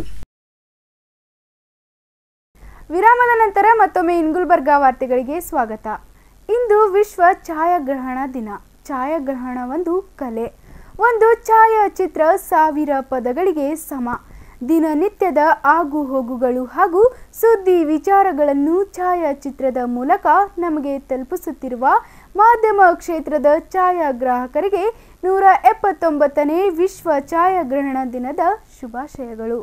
ವಿರಾಮದ ನಂತರ ಮತ್ತೊಮ್ಮೆ ಇನ್ಗುಲ್ಬರ್ಗಾ ವಾರ್ತೆಗಳಿಗೆ ಸ್ವಾಗತ. ಇಂದು ವಿಶ್ವ ಛಾಯಾಗ್ರಹಣ ದಿನ. ಛಾಯಾಗ್ರಹಣ ಒಂದು ಕಲೆ. ಒಂದು ಛಾಯಾಚಿತ್ರ ಸಾವಿರ ಪದಗಳಿಗೆ ಸಮ. ದಿನನಿತ್ಯದ ಆಗು ಹೋಗುಗಳು ಹಾಗೂ ಸುದ್ದಿ ವಿಚಾರಗಳನ್ನು ಛಾಯಾಚಿತ್ರದ ಮೂಲಕ ನಮಗೆ ತಲುಪಿಸುತ್ತಿರುವ ಮಾಧ್ಯಮ ಕ್ಷೇತ್ರದ ಛಾಯಾಗ್ರಾಹಕರಿಗೆ ನೂರ ಎಪ್ಪತ್ತೊಂಬತ್ತನೇ ವಿಶ್ವ ಛಾಯಾಗ್ರಹಣ ದಿನದ ಶುಭಾಶಯಗಳು.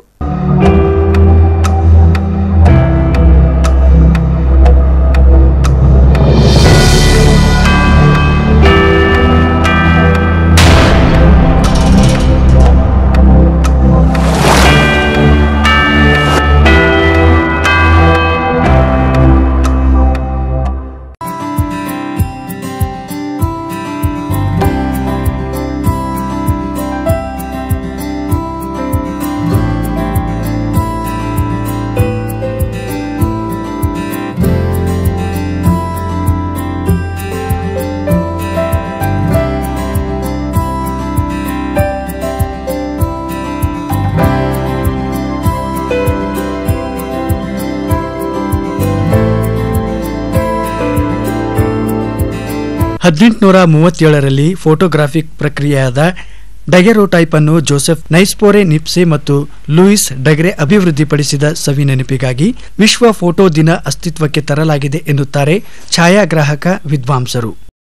ಹದಿನೆಂಟುನೂರ ಮೂವತ್ತೇಳರಲ್ಲಿ ಫೋಟೋಗ್ರಾಫಿಕ್ ಪ್ರಕ್ರಿಯೆಯಾದ ಡಗೆರೋಟೈಪ್ ಅನ್ನು ಜೋಸೆಫ್ ನೈಸ್ಪೋರೆ ನಿಪ್ಸೆ ಮತ್ತು ಲೂಯಿಸ್ ಡಗ್ರೆ ಅಭಿವೃದ್ಧಿಪಡಿಸಿದ ಸವಿ ನೆನಪಿಗಾಗಿ ವಿಶ್ವ ಫೋಟೋ ದಿನ ಅಸ್ತಿತ್ವಕ್ಕೆ ತರಲಾಗಿದೆ ಎನ್ನುತ್ತಾರೆ ಛಾಯಾಗ್ರಾಹಕ ವಿದ್ವಾಂಸರು.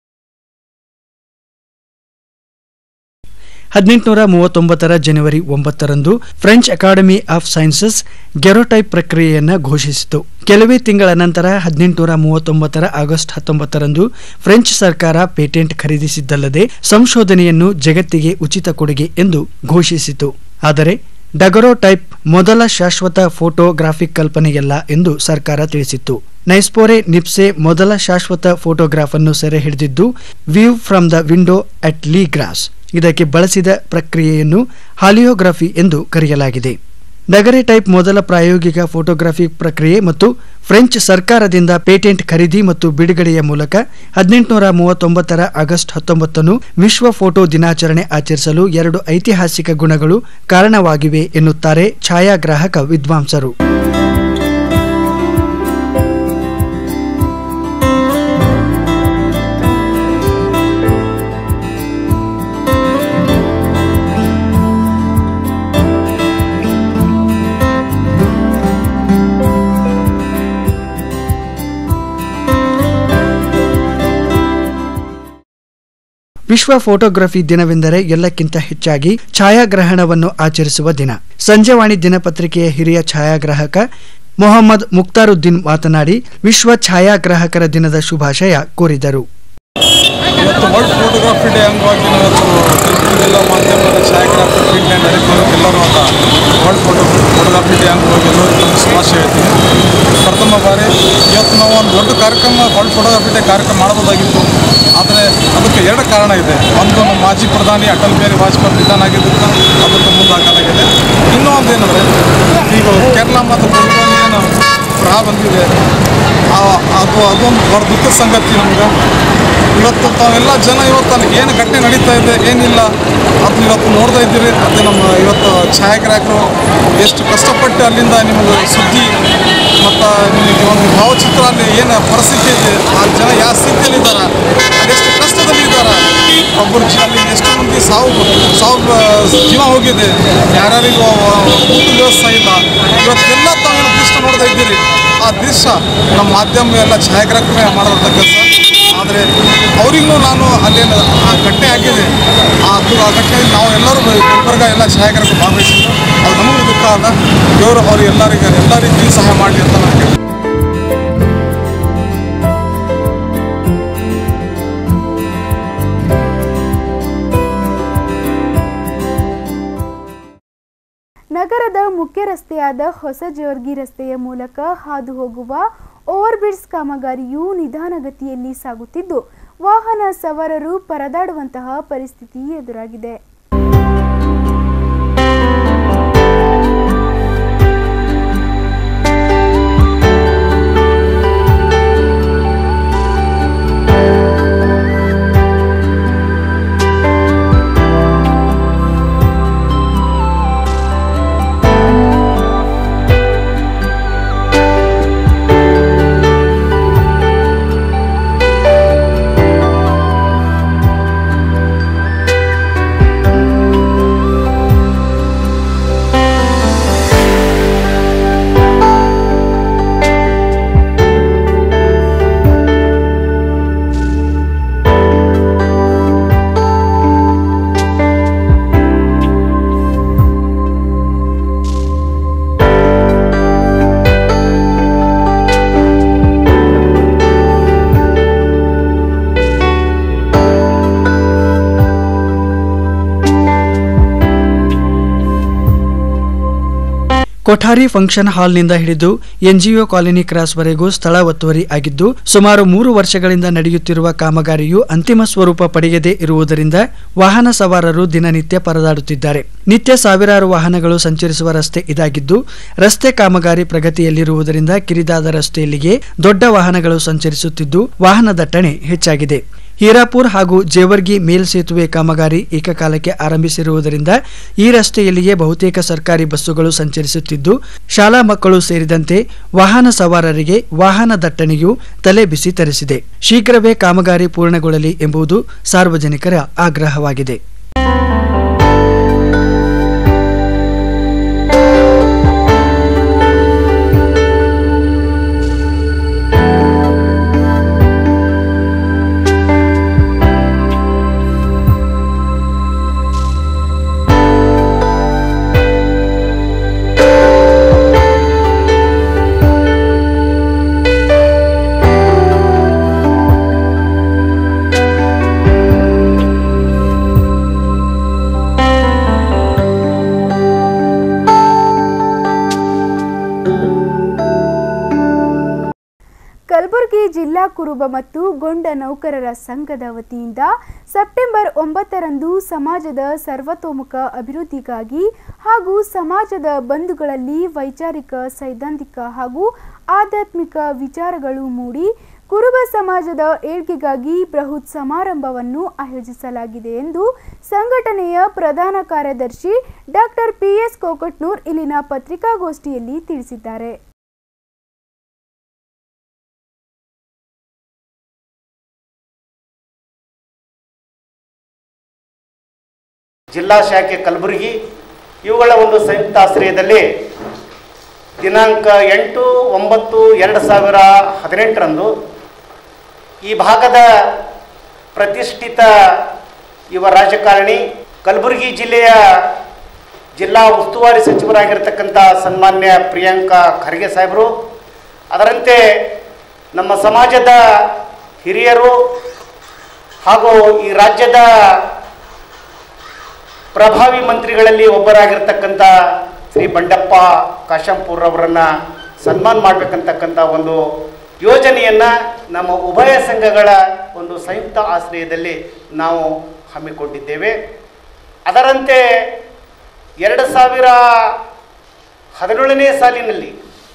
ಹದಿನೆಂಟುನೂರ ಮೂವತ್ತೊಂಬತ್ತರ ಜನವರಿ ಒಂಬತ್ತರಂದು French academy of sciences daguerreotype ಪ್ರಕ್ರಿಯೆಯನ್ನು ಘೋಷಿಸಿತು. ಕೆಲವೇ ತಿಂಗಳ ನಂತರ ಹದಿನೆಂಟುನೂರ ಮೂವತ್ತೊಂಬತ್ತರ ಆಗಸ್ಟ್ ಹತ್ತೊಂಬತ್ತರಂದು ಫ್ರೆಂಚ್ ಸರ್ಕಾರ ಪೇಟೆಂಟ್ ಖರೀದಿಸಿದ್ದಲ್ಲದೆ ಸಂಶೋಧನೆಯನ್ನು ಜಗತ್ತಿಗೆ ಉಚಿತ ಕೊಡುಗೆ ಎಂದು ಘೋಷಿಸಿತು. ಆದರೆ ಡಗರೋಟೈಪ್ ಮೊದಲ ಶಾಶ್ವತ ಫೋಟೋಗ್ರಾಫಿಕ್ ಕಲ್ಪನೆಯಲ್ಲ ಎಂದು ಸರ್ಕಾರ ತಿಳಿಸಿತ್ತು. ನೈಸ್ಪೋರೆ ನಿಪ್ಸೆ ಮೊದಲ ಶಾಶ್ವತ ಫೋಟೋಗ್ರಾಫ್ ಅನ್ನು ಸೆರೆ ಹಿಡಿದಿದ್ದು view from the window at Le Gras. ಇದಕ್ಕೆ ಬಳಸಿದ ಪ್ರಕ್ರಿಯೆಯನ್ನು ಹಾಲಿಯೋಗ್ರಫಿ ಎಂದು ಕರೆಯಲಾಗಿದೆ. ಡಗರೆಟೈಪ್ ಮೊದಲ ಪ್ರಾಯೋಗಿಕ ಫೋಟೋಗ್ರಾಫಿ ಪ್ರಕ್ರಿಯೆ ಮತ್ತು ಫ್ರೆಂಚ್ ಸರ್ಕಾರದಿಂದ ಪೇಟೆಂಟ್ ಖರೀದಿ ಮತ್ತು ಬಿಡುಗಡೆಯ ಮೂಲಕ ಹದಿನೆಂಟುನೂರ ಮೂವತ್ತೊಂಬತ್ತರ ಆಗಸ್ಟ್ ಹತ್ತೊಂಬತ್ತನ್ನು ವಿಶ್ವ ಫೋಟೋ ದಿನಾಚರಣೆ ಆಚರಿಸಲು ಎರಡು ಐತಿಹಾಸಿಕ ಗುಣಗಳು ಕಾರಣವಾಗಿವೆ ಎನ್ನುತ್ತಾರೆ ಛಾಯಾಗ್ರಾಹಕ ವಿದ್ವಾಂಸರು. ವಿಶ್ವ ಫೋಟೋಗ್ರಫಿ ದಿನವೆಂದರೆ ಎಲ್ಲಕ್ಕಿಂತ ಹೆಚ್ಚಾಗಿ ಛಾಯಾಗ್ರಹಣವನ್ನು ಆಚರಿಸುವ ದಿನ. ಸಂಜೆವಾಣಿ ದಿನಪತ್ರಿಕೆಯ ಹಿರಿಯ ಛಾಯಾಗ್ರಾಹಕ ಮೊಹಮ್ಮದ್ ಮುಕ್ತಾರುದ್ದೀನ್ ಮಾತನಾಡಿ ವಿಶ್ವ ಛಾಯಾಗ್ರಾಹಕರ ದಿನದ ಶುಭಾಶಯ ಕೋರಿದರು. ಇವತ್ತು ವರ್ಲ್ಡ್ ಫೋಟೋಗ್ರಫಿ ಡೇ ಅಂಗವಾಗಿ ಇವತ್ತು ಎಲ್ಲ ಮಾಧ್ಯಮದ ಛಾಯಾಗ್ರಾಫರ್ ಪ್ರಿಂಟ್ ಆ್ಯಂಡ್ ಎಲೆಕ್ಟ್ರಾನಿಕ್ ಎಲ್ಲರೂ ಅಂತ ವರ್ಲ್ಡ್ ಫೋಟೋ ಫೋಟೋಗ್ರಫಿ ಡೇ ಅಂಗವಾಗಿ ಎಲ್ಲರಿಗೂ ಶುಭಾಶಯ ಹೇಳ್ತೀನಿ. ಪ್ರಥಮ ಬಾರಿ ಇವತ್ತು ನಾವು ಒಂದು ದೊಡ್ಡ ಕಾರ್ಯಕ್ರಮ ವರ್ಲ್ಡ್ ಫೋಟೋಗ್ರಫಿ ಡೇ ಕಾರ್ಯಕ್ರಮ ಮಾಡಬಹುದಾಗಿತ್ತು. ಆದರೆ ಅದಕ್ಕೆ ಎರಡು ಕಾರಣ ಇದೆ. ಒಂದು ನಮ್ಮ ಮಾಜಿ ಪ್ರಧಾನಿ ಅಟಲ್ ಬಿಹಾರಿ ವಾಜಪೇಯಿ ನಿಧನ ಆಗಿದ್ದಕ್ಕೆ ಅದಕ್ಕೆ ಮುಂದಾಗಲಾಗಿದೆ. ಇನ್ನೂ ಒಂದು ಏನಂದರೆ ಈಗ ಕೇರಳ ಮತ್ತು ಬೆಂಗಳೂರು ಏನು ಪ್ರವಾಹ ಬಂದಿದೆ ಅದು ಅದೊಂದು ಬಹಳ ದುಃಖದ ಸಂಗತಿ ನಮ್ಗೆ. ಇವತ್ತು ತಾವೆಲ್ಲ ಜನ ಇವತ್ತು ಏನು ಘಟನೆ ನಡೀತಾ ಇದೆ ಏನಿಲ್ಲ ಅದನ್ನ ಇವತ್ತು ನೋಡ್ತಾ ಇದ್ದೀರಿ. ಅದೇ ನಮ್ಮ ಇವತ್ತು ಛಾಯಾಗ್ರಾಹಕರು ಎಷ್ಟು ಕಷ್ಟಪಟ್ಟು ಅಲ್ಲಿಂದ ನಿಮಗೆ ಸುದ್ದಿ ಮತ್ತು ನಿಮಗೆ ಒಂದು ಭಾವಚಿತ್ರ ಅಲ್ಲಿ ಏನು ಪರಿಸ್ಥಿತಿ ಇದೆ, ಆ ಜನ ಯಾವ ಸ್ಥಿತಿಯಲ್ಲಿದ್ದಾರೆ, ಅದೆಷ್ಟು ಕಷ್ಟದಲ್ಲಿದ್ದಾರೆ, ಒಬ್ಬರು ಅಲ್ಲಿ ಎಷ್ಟು ಮಂದಿ ಸಾವು ಸಾವು ಜೀವ ಹೋಗಿದೆ, ಯಾರ್ಯಾರಿಗೂ ಊಟ ವ್ಯವಸ್ಥೆ ಇಲ್ಲ. ಇವತ್ತೆಲ್ಲ ತಾವೇನು ದೃಶ್ಯ ನೋಡ್ತಾ ಇದ್ದೀರಿ. ಆ ದೃಶ್ಯ ನಮ್ಮ ಮಾಧ್ಯಮ ಎಲ್ಲ ಛಾಯಾಗ್ರಾಹಕರೇ ಮಾಡೋಂಥ ಕೆಲಸ. ಆದರೆ ಅವರಿಗೂ ನಾನು ಅಲ್ಲೇನು ಆ ಘಟನೆ ಆಗಿದೆ ಆ ಆ ಘಟನೆಯಲ್ಲಿ ನಾವು ಎಲ್ಲರೂ ಗುಲ್ಬರ್ಗ ಎಲ್ಲ ಛಾಯಾಗ್ರಾಹಕರು ಭಾಗವಹಿಸಿದ್ರು. ಅದು ನಮಗೂ ದುಃಖ ಅಲ್ಲ. ದೇವರು ಅವ್ರಿಗೆ ಎಲ್ಲರಿಗೆ ಎಲ್ಲ ರೀತಿ ಸಹಾಯ ಮಾಡಲಿ ಅಂತ ನಾನು ಹೇಳ್ತೀನಿ. ನಗರದ ಮುಖ್ಯ ರಸ್ತೆಯಾದ ಹೊಸ ಜೋರ್ಗಿ ರಸ್ತೆಯ ಮೂಲಕ ಹಾದು ಹೋಗುವ ಓವರ್ ಬ್ರಿಡ್ಜ್ ಕಾಮಗಾರಿಯು ನಿಧಾನಗತಿಯಲ್ಲಿ ಸಾಗುತ್ತಿದ್ದು ವಾಹನ ಸವಾರರು ಪರದಾಡುವಂತಹ ಪರಿಸ್ಥಿತಿ ಎದುರಾಗಿದೆ. ಕೊಠಾರಿ ಫಂಕ್ಷನ್ ಹಾಲ್ನಿಂದ ಹಿಡಿದು ಎನ್ಜಿಒ ಕಾಲೋನಿ ಕ್ರಾಸ್ವರೆಗೂ ಸ್ಥಳ ಒತ್ತುವರಿ ಆಗಿದ್ದು ಸುಮಾರು ಮೂರು ವರ್ಷಗಳಿಂದ ನಡೆಯುತ್ತಿರುವ ಕಾಮಗಾರಿಯು ಅಂತಿಮ ಸ್ವರೂಪ ಪಡೆಯದೇ ಇರುವುದರಿಂದ ವಾಹನ ಸವಾರರು ದಿನನಿತ್ಯ ಪರದಾಡುತ್ತಿದ್ದಾರೆ. ನಿತ್ಯ ಸಾವಿರಾರು ವಾಹನಗಳು ಸಂಚರಿಸುವ ರಸ್ತೆ ಇದಾಗಿದ್ದು ರಸ್ತೆ ಕಾಮಗಾರಿ ಪ್ರಗತಿಯಲ್ಲಿರುವುದರಿಂದ ಕಿರಿದಾದ ರಸ್ತೆಯಲ್ಲಿಗೆ ದೊಡ್ಡ ವಾಹನಗಳು ಸಂಚರಿಸುತ್ತಿದ್ದು ವಾಹನ ದಟ್ಟಣೆ ಹೆಚ್ಚಾಗಿದೆ. ಹೀರಾಪುರ್ ಹಾಗೂ ಜೇವರ್ಗಿ ಮೇಲ್ಸೇತುವೆ ಕಾಮಗಾರಿ ಏಕಕಾಲಕ್ಕೆ ಆರಂಭಿಸಿರುವುದರಿಂದ ಈ ರಸ್ತೆಯಲ್ಲಿಯೇ ಬಹುತೇಕ ಸರ್ಕಾರಿ ಬಸ್ಸುಗಳು ಸಂಚರಿಸುತ್ತಿದ್ದು ಶಾಲಾ ಮಕ್ಕಳು ಸೇರಿದಂತೆ ವಾಹನ ಸವಾರರಿಗೆ ವಾಹನ ದಟ್ಟಣೆಯು ತಲೆಬಿಸಿ ತರಿಸಿದೆ. ಶೀಘ್ರವೇ ಕಾಮಗಾರಿ ಪೂರ್ಣಗೊಳ್ಳಲಿ ಎಂಬುದು ಸಾರ್ವಜನಿಕರ ಆಗ್ರಹವಾಗಿದೆ. ಕಲಬುರಗಿ ಜಿಲ್ಲಾ ಕುರುಬ ಮತ್ತು ಗೊಂಡ ನೌಕರರ ಸಂಘದ ವತಿಯಿಂದ ಸೆಪ್ಟೆಂಬರ್ ಒಂಬತ್ತರಂದು ಸಮಾಜದ ಸರ್ವತೋಮುಖ ಅಭಿವೃದ್ಧಿಗಾಗಿ ಹಾಗೂ ಸಮಾಜದ ಬಂಧುಗಳಲ್ಲಿ ವೈಚಾರಿಕ ಸೈದ್ಧಾಂತಿಕ ಹಾಗೂ ಆಧ್ಯಾತ್ಮಿಕ ವಿಚಾರಗಳು ಮೂಡಿ ಕುರುಬ ಸಮಾಜದ ಏಳ್ಗೆಗಾಗಿ ಬೃಹತ್ ಸಮಾರಂಭವನ್ನು ಆಯೋಜಿಸಲಾಗಿದೆ ಎಂದು ಸಂಘಟನೆಯ ಪ್ರಧಾನ ಕಾರ್ಯದರ್ಶಿ ಡಾಕ್ಟರ್ ಪಿ ಎಸ್ ಕೋಕಟ್ನೂರ್ ಇಲ್ಲಿನ ಪತ್ರಿಕಾಗೋಷ್ಠಿಯಲ್ಲಿ ತಿಳಿಸಿದ್ದಾರೆ. ಜಿಲ್ಲಾ ಶಾಖೆ ಕಲಬುರಗಿ ಇವುಗಳ ಒಂದು ಸಂಯುಕ್ತ ಆಶ್ರಯದಲ್ಲಿ ದಿನಾಂಕ ಎಂಟು ಒಂಬತ್ತು ಎರಡು ಸಾವಿರ ಹದಿನೆಂಟರಂದು ಈ ಭಾಗದ ಪ್ರತಿಷ್ಠಿತ ಯುವ ರಾಜಕಾರಣಿ ಕಲಬುರಗಿ ಜಿಲ್ಲೆಯ ಜಿಲ್ಲಾ ಉಸ್ತುವಾರಿ ಸಚಿವರಾಗಿರ್ತಕ್ಕಂಥ ಸನ್ಮಾನ್ಯ ಪ್ರಿಯಾಂಕಾ ಖರ್ಗೆ ಸಾಹೇಬರು, ಅದರಂತೆ ನಮ್ಮ ಸಮಾಜದ ಹಿರಿಯರು ಹಾಗೂ ಈ ರಾಜ್ಯದ ಪ್ರಭಾವಿ ಮಂತ್ರಿಗಳಲ್ಲಿ ಒಬ್ಬರಾಗಿರ್ತಕ್ಕಂಥ ಶ್ರೀ ಬಂಡಪ್ಪ ಕಾಶಂಪುರ್ ಅವರನ್ನು ಸನ್ಮಾನ ಮಾಡಬೇಕಂತಕ್ಕಂಥ ಒಂದು ಯೋಜನೆಯನ್ನು ನಮ್ಮ ಉಭಯ ಸಂಘಗಳ ಒಂದು ಸಂಯುಕ್ತ ಆಶ್ರಯದಲ್ಲಿ ನಾವು ಹಮ್ಮಿಕೊಂಡಿದ್ದೇವೆ. ಅದರಂತೆ ಎರಡು ಸಾವಿರ ಹದಿನೇಳನೇ ಸಾಲಿನಲ್ಲಿ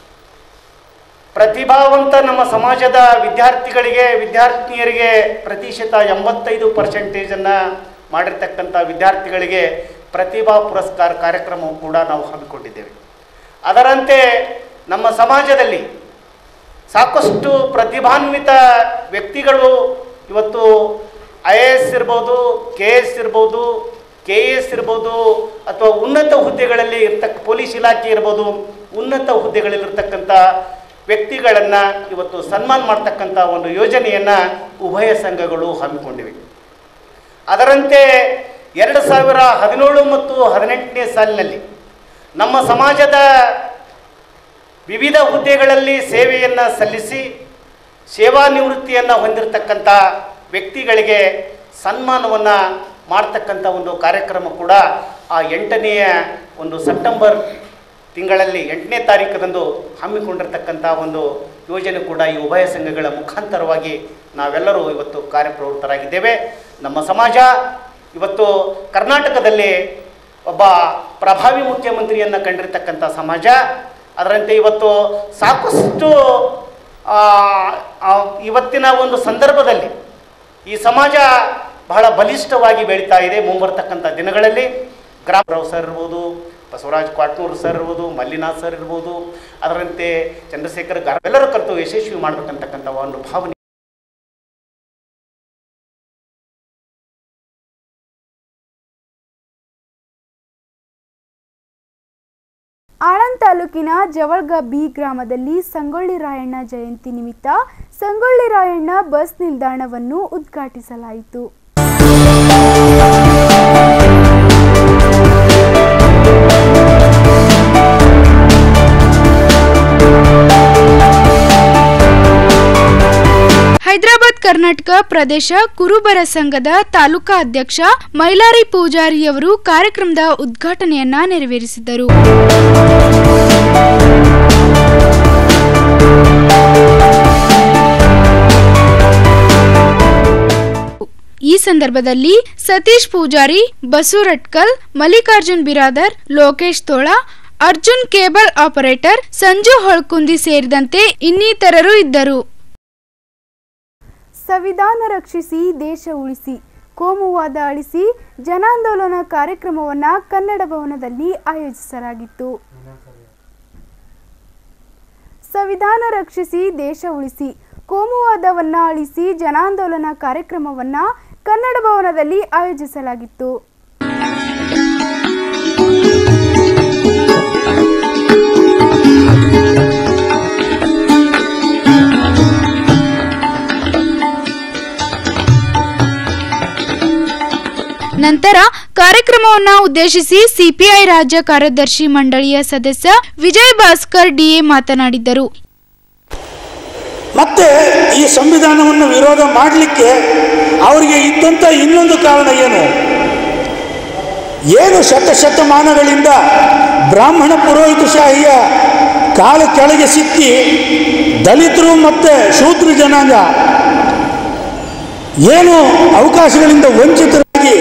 ಪ್ರತಿಭಾವಂತ ನಮ್ಮ ಸಮಾಜದ ವಿದ್ಯಾರ್ಥಿಗಳಿಗೆ ವಿದ್ಯಾರ್ಥಿನಿಯರಿಗೆ ಪ್ರತಿಶತ ಎಂಬತ್ತೈದು ಪರ್ಸೆಂಟೇಜನ್ನು ಮಾಡಿರ್ತಕ್ಕಂಥ ವಿದ್ಯಾರ್ಥಿಗಳಿಗೆ ಪ್ರತಿಭಾ ಪುರಸ್ಕಾರ ಕಾರ್ಯಕ್ರಮವು ಕೂಡ ನಾವು ಹಮ್ಮಿಕೊಂಡಿದ್ದೇವೆ. ಅದರಂತೆ ನಮ್ಮ ಸಮಾಜದಲ್ಲಿ ಸಾಕಷ್ಟು ಪ್ರತಿಭಾನ್ವಿತ ವ್ಯಕ್ತಿಗಳು ಇವತ್ತು ಐ ಎ ಎಸ್ ಇರ್ಬೋದು, ಕೆ ಎಸ್ ಇರ್ಬೋದು, ಕೆ ಎ ಎಸ್ ಇರ್ಬೋದು, ಅಥವಾ ಉನ್ನತ ಹುದ್ದೆಗಳಲ್ಲಿ ಇರ್ತಕ್ಕ ಪೊಲೀಸ್ ಇಲಾಖೆ ಇರ್ಬೋದು, ಉನ್ನತ ಹುದ್ದೆಗಳಲ್ಲಿರ್ತಕ್ಕಂಥ ವ್ಯಕ್ತಿಗಳನ್ನು ಇವತ್ತು ಸನ್ಮಾನ ಮಾಡ್ತಕ್ಕಂಥ ಒಂದು ಯೋಜನೆಯನ್ನು ಉಭಯ ಸಂಘಗಳು ಹಮ್ಮಿಕೊಂಡಿವೆ. ಅದರಂತೆ ಎರಡು ಸಾವಿರ ಹದಿನೇಳು ಮತ್ತು ಹದಿನೆಂಟನೇ ಸಾಲಿನಲ್ಲಿ ನಮ್ಮ ಸಮಾಜದ ವಿವಿಧ ಹುದ್ದೆಗಳಲ್ಲಿ ಸೇವೆಯನ್ನು ಸಲ್ಲಿಸಿ ಸೇವಾ ನಿವೃತ್ತಿಯನ್ನು ಹೊಂದಿರತಕ್ಕಂಥ ವ್ಯಕ್ತಿಗಳಿಗೆ ಸನ್ಮಾನವನ್ನು ಮಾಡ್ತಕ್ಕಂಥ ಒಂದು ಕಾರ್ಯಕ್ರಮ ಕೂಡ ಆ ಎಂಟನೆಯ ಒಂದು ಸೆಪ್ಟೆಂಬರ್ ತಿಂಗಳಲ್ಲಿ ಎಂಟನೇ ತಾರೀಕದಂದು ಹಮ್ಮಿಕೊಂಡಿರ್ತಕ್ಕಂಥ ಒಂದು ಯೋಜನೆ ಕೂಡ ಈ ಉಭಯ ಸಂಘಗಳ ಮುಖಾಂತರವಾಗಿ ನಾವೆಲ್ಲರೂ ಇವತ್ತು ಕಾರ್ಯಪ್ರವೃತ್ತರಾಗಿದ್ದೇವೆ. ನಮ್ಮ ಸಮಾಜ ಇವತ್ತು ಕರ್ನಾಟಕದಲ್ಲಿ ಒಬ್ಬ ಪ್ರಭಾವಿ ಮುಖ್ಯಮಂತ್ರಿಯನ್ನು ಕಂಡಿರ್ತಕ್ಕಂಥ ಸಮಾಜ. ಅದರಂತೆ ಇವತ್ತು ಸಾಕಷ್ಟು ಇವತ್ತಿನ ಒಂದು ಸಂದರ್ಭದಲ್ಲಿ ಈ ಸಮಾಜ ಬಹಳ ಬಲಿಷ್ಠವಾಗಿ ಬೆಳೀತಾ ಇದೆ. ಮುಂಬರ್ತಕ್ಕಂಥ ದಿನಗಳಲ್ಲಿ ಗ್ರಾಮರಾವ್ ಸರ್ ಇರ್ಬೋದು, ಬಸವರಾಜ್ ಕ್ವಾಟ್ನೂರ್ ಸರ್ ಇರ್ಬೋದು, ಮಲ್ಲಿನಾಥ್ ಸರ್ ಇರ್ಬೋದು, ಅದರಂತೆ ಚಂದ್ರಶೇಖರ್ ಗಾರ್ ಎಲ್ಲರೂ ಕಲಿತು ಯಶಸ್ವಿ ಮಾಡಬೇಕಂತಕ್ಕಂಥ ಒಂದು ಭಾವನೆ. ಆಳಂದ್ ತಾಲೂಕಿನ ಜವಳ್ಗ ಬಿ ಗ್ರಾಮದಲ್ಲಿ ಸಂಗೊಳ್ಳಿ ರಾಯಣ್ಣ ಜಯಂತಿ ನಿಮಿತ್ತ ಸಂಗೊಳ್ಳಿ ರಾಯಣ್ಣ ಬಸ್ ನಿಲ್ದಾಣವನ್ನು ಉದ್ಘಾಟಿಸಲಾಯಿತು. ಹೈದರಾಬಾದ್ ಕರ್ನಾಟಕ ಪ್ರದೇಶ ಕುರುಬರ ಸಂಘದ ತಾಲೂಕಾ ಅಧ್ಯಕ್ಷ ಮೈಲಾರಿ ಪೂಜಾರಿಯವರು ಕಾರ್ಯಕ್ರಮದ ಉದ್ಘಾಟನೆಯನ್ನ ನೆರವೇರಿಸಿದರು. ಈ ಸಂದರ್ಭದಲ್ಲಿ ಸತೀಶ್ ಪೂಜಾರಿ, ಬಸೂರಟ್ಕಲ್, ಮಲ್ಲಿಕಾರ್ಜುನ್ ಬಿರಾದರ್, ಲೋಕೇಶ್ ತೋಳ, ಅರ್ಜುನ್ ಕೇಬಲ್ ಆಪರೇಟರ್, ಸಂಜು ಹೊಳ್ಕುಂದಿ ಸೇರಿದಂತೆ ಇನ್ನಿತರರು ಇದ್ದರು. ಸಂವಿಧಾನ ರಕ್ಷಿಸಿ ದೇಶ ಉಳಿಸಿ ಕೋಮುವಾದ ಅಳಿಸಿ ಜನಾಂದೋಲನ ಕಾರ್ಯಕ್ರಮವನ್ನು ಕನ್ನಡ ಭವನದಲ್ಲಿ ಆಯೋಜಿಸಲಾಗಿತ್ತು. ಸಂವಿಧಾನ ರಕ್ಷಿಸಿ ದೇಶ ಉಳಿಸಿ ಕೋಮುವಾದವನ್ನ ಅಳಿಸಿ ಜನಾಂದೋಲನ ಕಾರ್ಯಕ್ರಮವನ್ನು ಕನ್ನಡ ಭವನದಲ್ಲಿ ಆಯೋಜಿಸಲಾಗಿತ್ತು. ನಂತರ ಕಾರ್ಯಕ್ರಮವನ್ನು ಉದ್ದೇಶಿಸಿ ಸಿಪಿಐ ರಾಜ್ಯ ಕಾರ್ಯದರ್ಶಿ ಮಂಡಳಿಯ ಸದಸ್ಯ ವಿಜಯ್ ಭಾಸ್ಕರ್ ಡಿಎ ಮಾತನಾಡಿದರು. ಮತ್ತೆ ಈ ಸಂವಿಧಾನವನ್ನು ವಿರೋಧ ಮಾಡಲಿಕ್ಕೆ ಅವರಿಗೆ ಇದ್ದಂಥ ಇನ್ನೊಂದು ಕಾರಣ ಏನು ಏನು ಶತಶತಮಾನಗಳಿಂದ ಬ್ರಾಹ್ಮಣ ಪುರೋಹಿತಶಾಹಿಯ ಕಾಲು ಕೆಳಗೆ ಸಿಕ್ಕಿ ದಲಿತರು ಮತ್ತು ಶೂದ್ರ ಜನಾಂಗ ಏನು ಅವಕಾಶಗಳಿಂದ ವಂಚಿತರಾಗಿ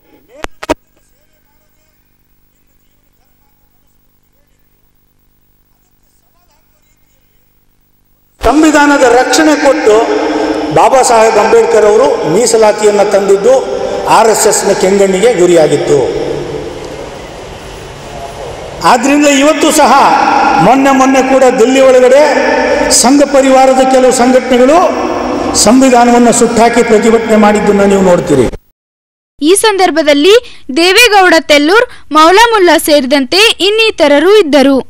ಸಂವಿಧಾನದ ರಕ್ಷಣೆ ಕೊಟ್ಟು ಬಾಬಾ ಸಾಹೇಬ್ ಅಂಬೇಡ್ಕರ್ ಅವರು ಮೀಸಲಾತಿಯನ್ನು ತಂದಿದ್ದು ಆರ್ ಎಸ್ ಎಸ್ನ ಕೆಂಗಣ್ಣಿಗೆ ಗುರಿಯಾಗಿತ್ತು. ಆದ್ದರಿಂದ ಇವತ್ತು ಸಹ ಮೊನ್ನೆ ಮೊನ್ನೆ ಕೂಡ ದಿಲ್ಲಿ ಒಳಗಡೆ ಸಂಘ ಪರಿವಾರದ ಕೆಲವು ಸಂಘಟನೆಗಳು ಸಂವಿಧಾನವನ್ನು ಸುಟ್ಟಾಕಿ ಪ್ರತಿಭಟನೆ ಮಾಡಿದ್ದನ್ನು ನೀವು ನೋಡ್ತೀರಿ. ಈ ಸಂದರ್ಭದಲ್ಲಿ ದೇವೇಗೌಡ ತೆಲ್ಲೂರ್, ಮೌಲಾ ಮುಲ್ಲಾ ಸೇರಿದಂತೆ ಇನ್ನಿತರರು ಇದ್ದರು.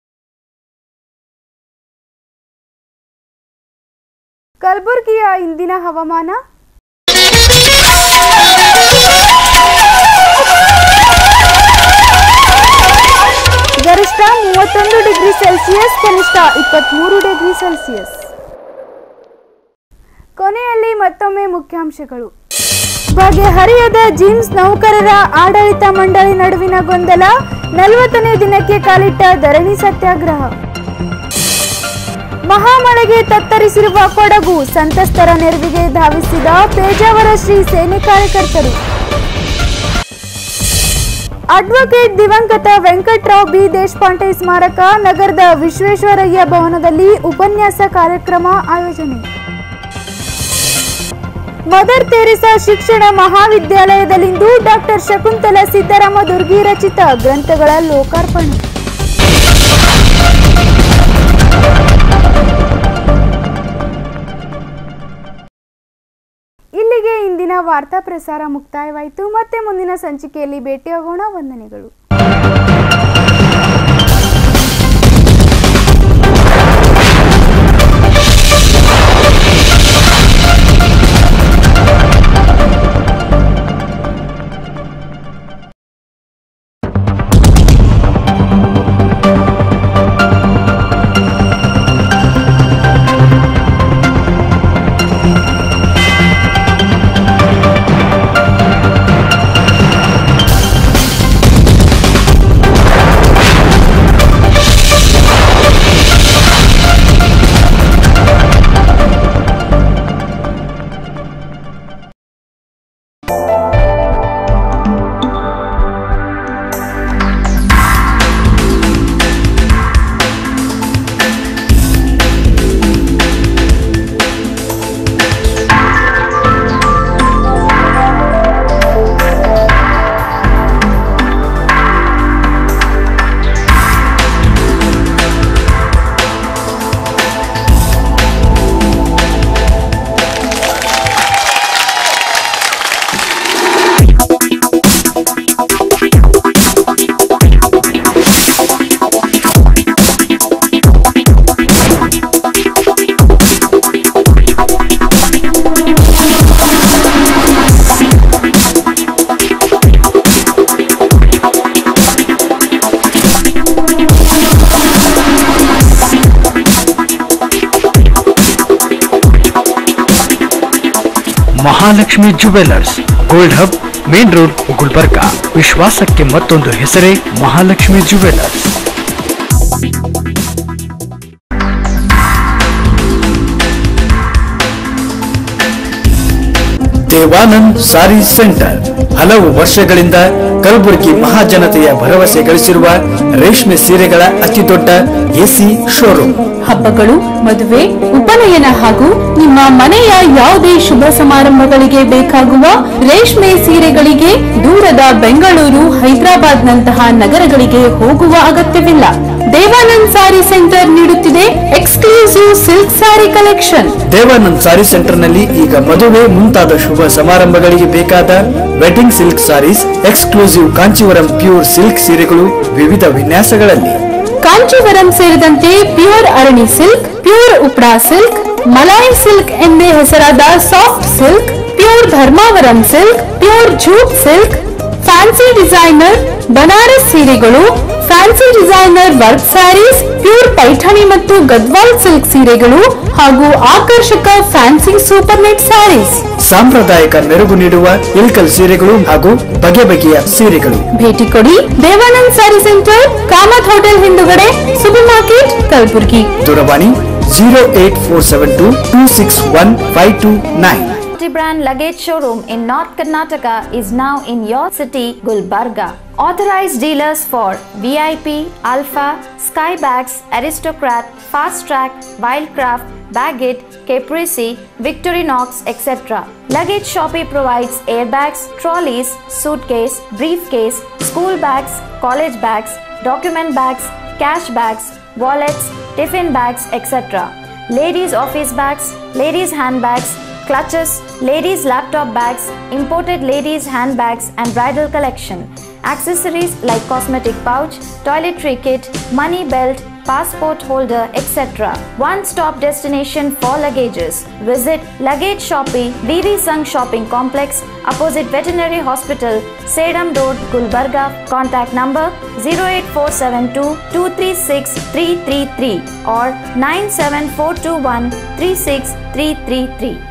ಕಲಬುರಗಿಯ ಇಂದಿನ ಹವಾಮಾನ. ಗರಿಷ್ಠ ಮೂವತ್ತೊಂದು ಡಿಗ್ರಿ ಸೆಲ್ಸಿಯಸ್, ಕನಿಷ್ಠ ಇಪ್ಪತ್ಮೂರು ಡಿಗ್ರಿ ಸೆಲ್ಸಿಯಸ್. ಕೊನೆಯಲ್ಲಿ ಮತ್ತೊಮ್ಮೆ ಮುಖ್ಯಾಂಶಗಳು. ಬಗೆಹರಿಯದ ಜಿಮ್ಸ್ ನೌಕರರ ಆಡಳಿತ ಮಂಡಳಿ ನಡುವಿನ ಗೊಂದಲ, ನಲವತ್ತನೇ ದಿನಕ್ಕೆ ಕಾಲಿಟ್ಟ ಧರಣಿ ಸತ್ಯಾಗ್ರಹ. ಮಹಾಮಳೆಗೆ ತತ್ತರಿಸಿರುವ ಕೊಡಗು, ಸಂತ್ರಸ್ತರ ನೆರವಿಗೆ ಧಾವಿಸಿದ ಪೇಜಾವರ ಶ್ರೀ ಸೇನೆ ಕಾರ್ಯಕರ್ತರು. ಅಡ್ವೊಕೇಟ್ ದಿವಂಗತ ವೆಂಕಟರಾವ್ ಬಿ ದೇಶಪಾಂಡೆ ಸ್ಮಾರಕ, ನಗರದ ವಿಶ್ವೇಶ್ವರಯ್ಯ ಭವನದಲ್ಲಿ ಉಪನ್ಯಾಸ ಕಾರ್ಯಕ್ರಮ ಆಯೋಜನೆ. ಮದರ್ ತೆರೇಸಾ ಶಿಕ್ಷಣ ಮಹಾವಿದ್ಯಾಲಯದಲ್ಲಿಂದು ಡಾಕ್ಟರ್ ಶಕುಂತಲಾ ಸಿದ್ದರಾಮ ದುರ್ಗಿ ರಚಿತ ಗ್ರಂಥಗಳ ಲೋಕಾರ್ಪಣೆ. ಇಲ್ಲಿಗೆ ಇಂದಿನ ವಾರ್ತಾ ಪ್ರಸಾರ ಮುಕ್ತಾಯವಾಯಿತು. ಮತ್ತೆ ಮುಂದಿನ ಸಂಚಿಕೆಯಲ್ಲಿ ಭೇಟಿಯಾಗೋಣ. ವಂದನೆಗಳು. Mahalakshmi jewellers, gold hub, main road, Gulbarga. ವಿಶ್ವಾಸಕ್ಕೆ ಮತ್ತೊಂದು ಹೆಸರೇ ಮಹಾಲಕ್ಷ್ಮಿ ಜುವೆಲ್ಲರ್ಸ್. ದೇವಾನಂದ್ ಸಾರಿ ಸೆಂಟರ್ ಹಲವು ವರ್ಷಗಳಿಂದ ಕಲಬುರಗಿ ಮಹಾಜನತೆಯ ಭರವಸೆ ಗಳಿಸಿರುವ ರೇಷ್ಮೆ ಸೀರೆಗಳ ಅತಿ ದೊಡ್ಡ ಎಸಿ ಶೋರೂಮ್. ಹಬ್ಬಗಳು, ಮದುವೆ, ಉಪನಯನ ಹಾಗೂ ನಿಮ್ಮ ಮನೆಯ ಯಾವುದೇ ಶುಭ ಸಮಾರಂಭಗಳಿಗೆ ಬೇಕಾಗುವ ರೇಷ್ಮೆ ಸೀರೆಗಳಿಗೆ ದೂರದ ಬೆಂಗಳೂರು, ಹೈದರಾಬಾದ್ ನಂತಹ ನಗರಗಳಿಗೆ ಹೋಗುವ ಅಗತ್ಯವಿಲ್ಲ. ದೇವಾನಂದ್ ಸಾರಿ ಸೆಂಟರ್ ನೀಡುತ್ತಿದೆ exclusive silk sari collection. Devanand sari centre ನಲ್ಲಿ ಈಗ ಮದುವೆ ಮುಂತಾದ ಶುಭ ಸಮಾರಂಭಗಳಿಗೆ ಬೇಕಾದ wedding silk saris, exclusive Kanjeevaram pure silk ಸೀರೆಗಳು ವಿವಿಧ ವಿನ್ಯಾಸಗಳಲ್ಲಿ. ಕಾಂಚೀವರಂ ಸೇರಿದಂತೆ ಪ್ಯೂರ್ ಅರಣಿ ಸಿಲ್ಕ್, ಪ್ಯೂರ್ ಉಪ್ರಾ ಸಿಲ್ಕ್, ಮಲಾಯಿ ಸಿಲ್ಕ್ ಎಂದೇ ಹೆಸರಾದ soft silk, pure Dharmavaram silk, pure jute silk, fancy designer Banaras ಸೀರೆಗಳು, fancy designer work saris, pure Paithani ಮತ್ತು ಗದ್ವಾಲ್ ಸಿಲ್ಕ್ ಸೀರೆಗಳು ಹಾಗೂ ಆಕರ್ಷಕ ಫ್ಯಾನ್ಸಿ ಸೂಪರ್ ನೆಟ್ ಸ್ಯಾರೀಸ್, ಸಾಂಪ್ರದಾಯಿಕ ಮೆರುಗು ನೀಡುವ ಇಲ್ಕಲ್ ಸೀರೆಗಳು ಹಾಗೂ ಬಗೆ ಬಗೆಯ ಸೀರೆಗಳು. ಭೇಟಿ ಕೊಡಿ ದೇವಾನಂದ್ ಸಾರಿ ಸೆಂಟರ್, ಕಾಮತ್ ಹೋಟೆಲ್ ಹಿಂದುಗಡೆ, ಸೂಪರ್ ಮಾರ್ಕೆಟ್, ಕಲಬುರಗಿ. ದೂರವಾಣಿ zero eight four seven two two six one five two nine. Multi-brand luggage showroom in North Karnataka is now in your city, Gulbarga. Authorized dealers for V I P, Alpha, Skybags, Aristocrat, Fast Track, Wildcraft, Baggett, Caprese, Victorinox, et cetera. Luggage Shoppe provides airbags, trolleys, suitcase, briefcase, school bags, college bags, document bags, cash bags, wallets, tiffin bags, et cetera. Ladies office bags, ladies handbags, clutches, ladies laptop bags, imported ladies handbags and bridal collection. Accessories like cosmetic pouch, toiletry kit, money belt, passport holder, et cetera. One-stop destination for luggages. Visit Luggage Shoppe, V V Sangh Shopping Complex, opposite Veterinary Hospital, Sedam Road, Gulbarga. Contact number zero eight four seven two two three six three three three or nine seven four two one three six three three three.